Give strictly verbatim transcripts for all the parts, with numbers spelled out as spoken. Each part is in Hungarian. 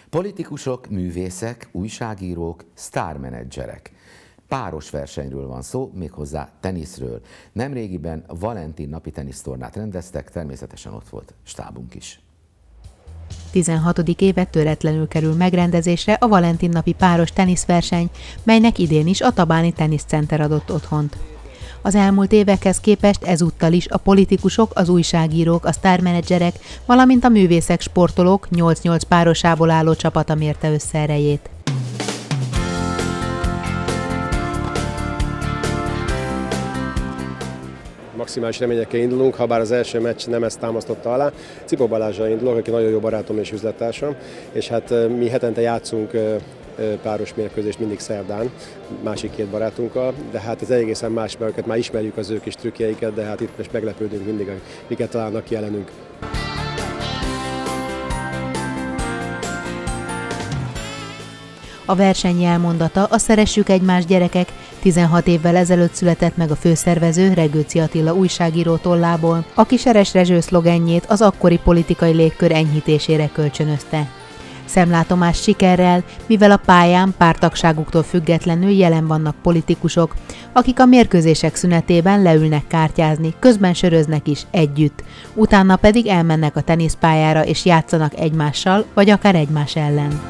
Politikusok, művészek, újságírók, sztármenedzserek. Páros versenyről van szó, méghozzá teniszről. Nemrégiben Valentin napi tenisztornát rendeztek, természetesen ott volt stábunk is. tizenhatodik éve töretlenül kerül megrendezésre a Valentin napi páros teniszverseny, melynek idén is a Tabáni Teniszcenter adott otthont. Az elmúlt évekhez képest ezúttal is a politikusok, az újságírók, a sztármenedzserek, valamint a művészek, sportolók nyolc-nyolc párosából álló csapata mérte össze erejét. Maximális reményekkel indulunk, ha bár az első meccs nem ezt támasztotta alá. Cipó Balázsral indulok, aki nagyon jó barátom és üzlettársam, és hát mi hetente játszunk páros mérkőzést mindig szerdán, másik két barátunkkal, de hát ez egészen más, mert őket már ismerjük az ő kis trükkjeiket, de hát itt most meglepődünk mindig, miket találnak ki ellenünk. A verseny jelmondata a Szeressük egymást gyerekek, tizenhat évvel ezelőtt született meg a főszervező Regőci Attila újságíró tollából, aki Seres Rezső szlogenjét az akkori politikai légkör enyhítésére kölcsönözte. Szemlátomás sikerrel, mivel a pályán párttagságuktól függetlenül jelen vannak politikusok, akik a mérkőzések szünetében leülnek kártyázni, közben söröznek is együtt, utána pedig elmennek a teniszpályára és játszanak egymással, vagy akár egymás ellen.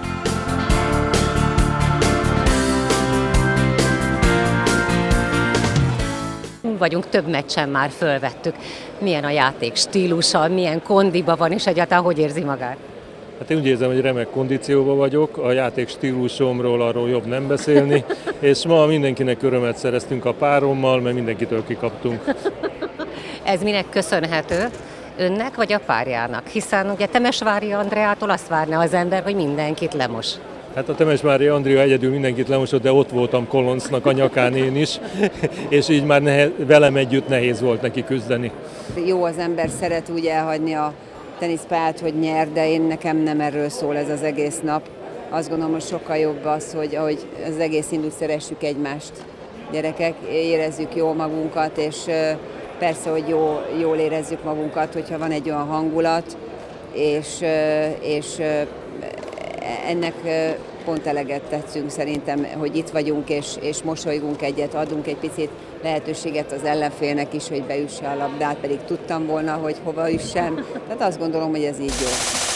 Vagyunk, több meccsen már fölvettük. Milyen a játék stílusa, milyen kondiba van, és egyáltalán hogy érzi magát? Hát én úgy érzem, hogy remek kondícióban vagyok, a játék stílusomról arról jobb nem beszélni, és ma mindenkinek örömet szereztünk a párommal, mert mindenkitől kikaptunk. Ez minek köszönhető? Önnek vagy a párjának? Hiszen ugye Temesvári Andreától azt várna az ember, hogy mindenkit lemos. Hát a Temesvári Andrea egyedül mindenkit lemosott, de ott voltam Koloncnak a nyakán én is, és így már nehez, velem együtt nehéz volt neki küzdeni. Jó az ember szeret úgy elhagyni a teniszpályát, hogy nyer, de én nekem nem erről szól ez az egész nap. Azt gondolom, hogy sokkal jobb az, hogy ahogy az egész indul, szeressük egymást. Gyerekek, érezzük jól magunkat, és persze, hogy jó, jól érezzük magunkat, hogyha van egy olyan hangulat, és, és ennek pont eleget tetszünk szerintem, hogy itt vagyunk, és, és mosolygunk egyet, adunk egy picit lehetőséget az ellenfélnek is, hogy beüsse a labdát, pedig tudtam volna, hogy hova üssem. Tehát azt gondolom, hogy ez így jó.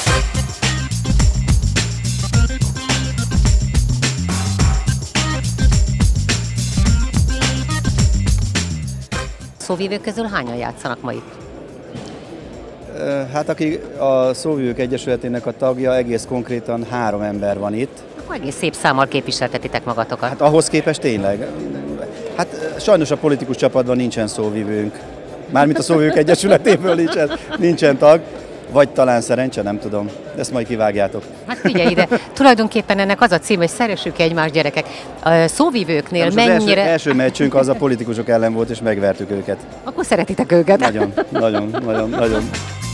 Szóvivők közül hányan játszanak ma itt? Hát aki a Szóvivők Egyesületének a tagja, egész konkrétan három ember van itt. Akkor egész szép számmal képviseltetitek magatokat. Hát ahhoz képest tényleg. Hát sajnos a politikus csapatban nincsen szóvivőnk. Mármint a Szóvivők Egyesületéből nincsen, nincsen tag. Vagy talán szerencse, nem tudom. Ezt majd kivágjátok. Hát figyelj ide, tulajdonképpen ennek az a cím, hogy szeressük egymást gyerekek. A szóvivőknél az mennyire... Az első, első meccsünk az a politikusok ellen volt, és megvertük őket. Akkor szeretitek őket. Nagyon, nagyon, nagyon, nagyon.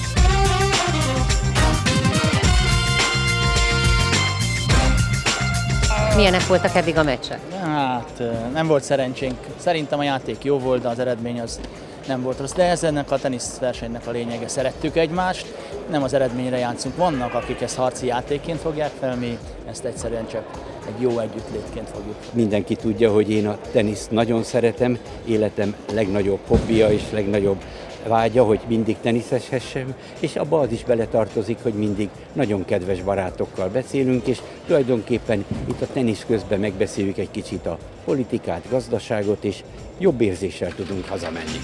Milyenek voltak eddig a meccsek? Hát nem volt szerencsénk. Szerintem a játék jó volt, de az eredmény az nem volt rossz. De ez ennek a teniszversenynek a lényege. Szerettük egymást, nem az eredményre játszunk. Vannak, akik ezt harci játékként fogják fel, mi ezt egyszerűen csak egy jó együttlétként fogjuk. Mindenki tudja, hogy én a teniszt nagyon szeretem, életem legnagyobb hobbija és legnagyobb vágya, hogy mindig teniszeshessem, és abba az is beletartozik, hogy mindig nagyon kedves barátokkal beszélünk, és tulajdonképpen itt a tenisz közben megbeszéljük egy kicsit a politikát, gazdaságot, és jobb érzéssel tudunk hazamenni.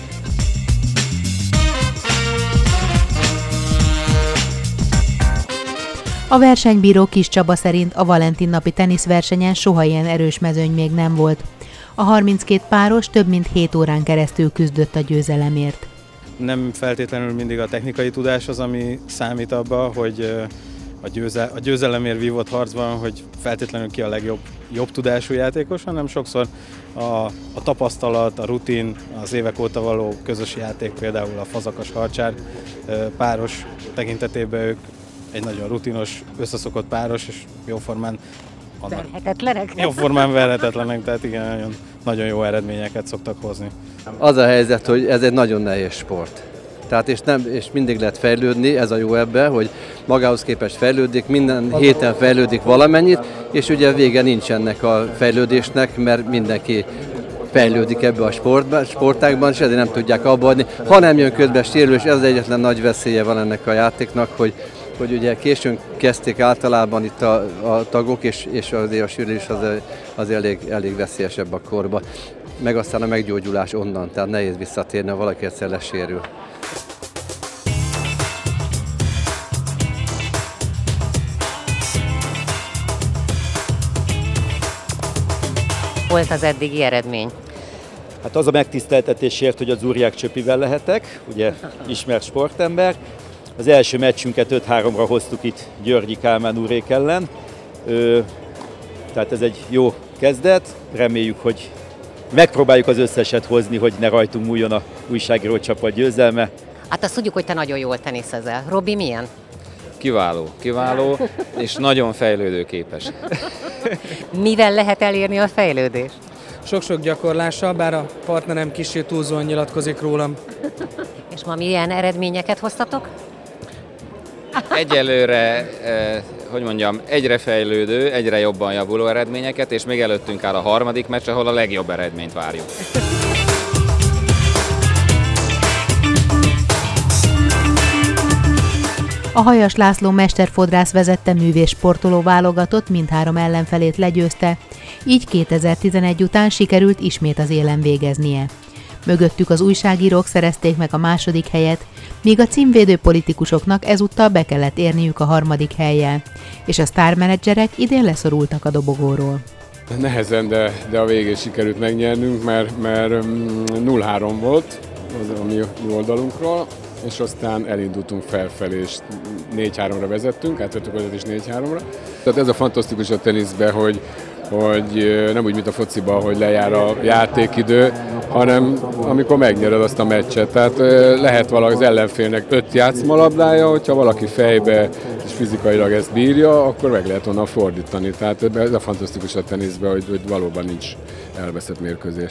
A versenybíró Kis Csaba szerint a Valentin napi teniszversenyen soha ilyen erős mezőny még nem volt. A harminckét páros több mint hét órán keresztül küzdött a győzelemért. Nem feltétlenül mindig a technikai tudás az, ami számít abba, hogy a, győze, a győzelemért vívott harcban, hogy feltétlenül ki a legjobb jobb tudású játékos, hanem sokszor a, a tapasztalat, a rutin, az évek óta való közös játék, például a Fazakas Harcsár páros tekintetében ők egy nagyon rutinos, összeszokott páros, és jóformán verhetetlenek. Jóformán verhetetlenek, tehát igen, nagyon, nagyon jó eredményeket szoktak hozni. Az a helyzet, hogy ez egy nagyon nehéz sport. Tehát és, nem, és mindig lehet fejlődni, ez a jó ebben, hogy magához képest fejlődik, minden héten fejlődik valamennyit, és ugye vége nincs ennek a fejlődésnek, mert mindenki fejlődik ebbe a sportban, sportágban, és ezért nem tudják abba adni. Ha nem jön közbe sérülés, ez az egyetlen nagy veszélye van ennek a játéknak, hogy, hogy ugye későn kezdték általában itt a, a tagok, és, és azért a sérülés az, az elég, elég veszélyesebb a korba. Meg aztán a meggyógyulás onnan, tehát nehéz visszatérni, ha valaki egyszer lesérül. Volt az eddigi eredmény? Hát az a megtiszteltetésért, hogy az Zuriák Csöpivel lehetek, ugye ismert sportember. Az első meccsünket öt háromra hoztuk itt Györgyi Kálmán úrék ellen. Ö, tehát ez egy jó kezdet, reméljük, hogy megpróbáljuk az összeset hozni, hogy ne rajtunk múljon a újságíró csapat győzelme. Hát azt tudjuk, hogy te nagyon jól teniszezel. Robi, milyen? Kiváló, kiváló, és nagyon fejlődőképes. Mivel lehet elérni a fejlődést? Sok-sok gyakorlással, bár a partnerem kissé túlzóan nyilatkozik rólam. És ma milyen eredményeket hoztatok? Egyelőre, eh, hogy mondjam, egyre fejlődő, egyre jobban javuló eredményeket, és még előttünk áll a harmadik meccs, ahol a legjobb eredményt várjuk. A Hajas László mesterfodrász vezette művész sportoló válogatott mindhárom ellenfelét legyőzte, így kétezer-tizenegy után sikerült ismét az élen végeznie. Mögöttük az újságírók szerezték meg a második helyet, míg a címvédő politikusoknak ezúttal be kellett érniük a harmadik hellyel, és a sztármenedzserek idén leszorultak a dobogóról. Nehezen, de, de a végén sikerült megnyernünk, mert, mert nulla három volt az a mi oldalunkról, és aztán elindultunk felfelé, és négy háromra vezettünk, átvettük a vezetés négy háromra. Tehát ez a fantasztikus a teniszben, hogy, hogy nem úgy, mint a fociban, hogy lejár a játékidő, hanem amikor megnyered azt a meccset. Tehát lehet valaki az ellenfélnek öt játszmalabdája, hogyha valaki fejbe és fizikailag ezt bírja, akkor meg lehet onnan fordítani. Tehát ez a fantasztikus a teniszben, hogy, hogy valóban nincs elveszett mérkőzés.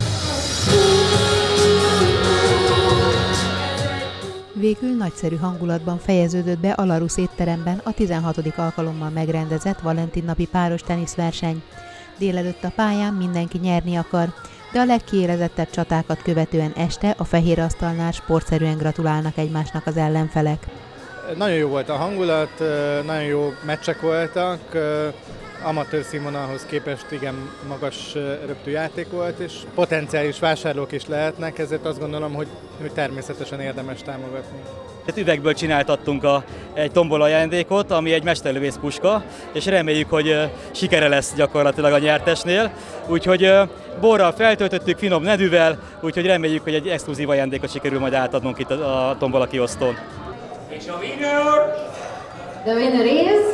Végül nagyszerű hangulatban fejeződött be a Larusz étteremben a tizenhatodik alkalommal megrendezett Valentin napi páros teniszverseny. Délelőtt a pályán mindenki nyerni akar, de a legkiélezettebb csatákat követően este a fehér asztalnál sportszerűen gratulálnak egymásnak az ellenfelek. Nagyon jó volt a hangulat, nagyon jó meccsek voltak, amatőr színvonalhoz képest igen magas röptű játék volt, és potenciális vásárlók is lehetnek, ezért azt gondolom, hogy, hogy természetesen érdemes támogatni. Üvegből csináltattunk a, egy tombola ajándékot, ami egy mesterlövész puska, és reméljük, hogy uh, sikere lesz gyakorlatilag a nyertesnél. Úgyhogy uh, borral feltöltöttük, finom nedűvel, úgyhogy reméljük, hogy egy exkluzív ajándékot sikerül majd átadnunk itt a, a tombola kiosztón. És a winner? The winner is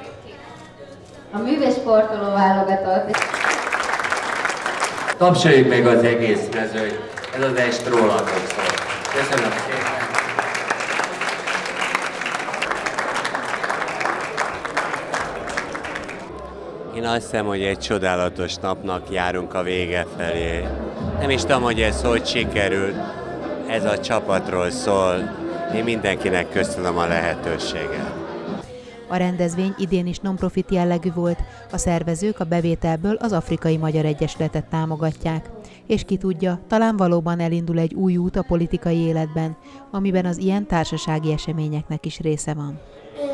a művész sportoló válogatott. Tapsoljuk meg az egész mezőt, ez az est rólatok szól. Köszönöm szépen! Én azt hiszem, hogy egy csodálatos napnak járunk a vége felé. Nem is tudom, hogy ez hogy sikerült, ez a csapatról szól. Én mindenkinek köszönöm a lehetőséget. A rendezvény idén is non-profit jellegű volt, a szervezők a bevételből az Afrikai Magyar Egyesületet támogatják. És ki tudja, talán valóban elindul egy új út a politikai életben, amiben az ilyen társasági eseményeknek is része van.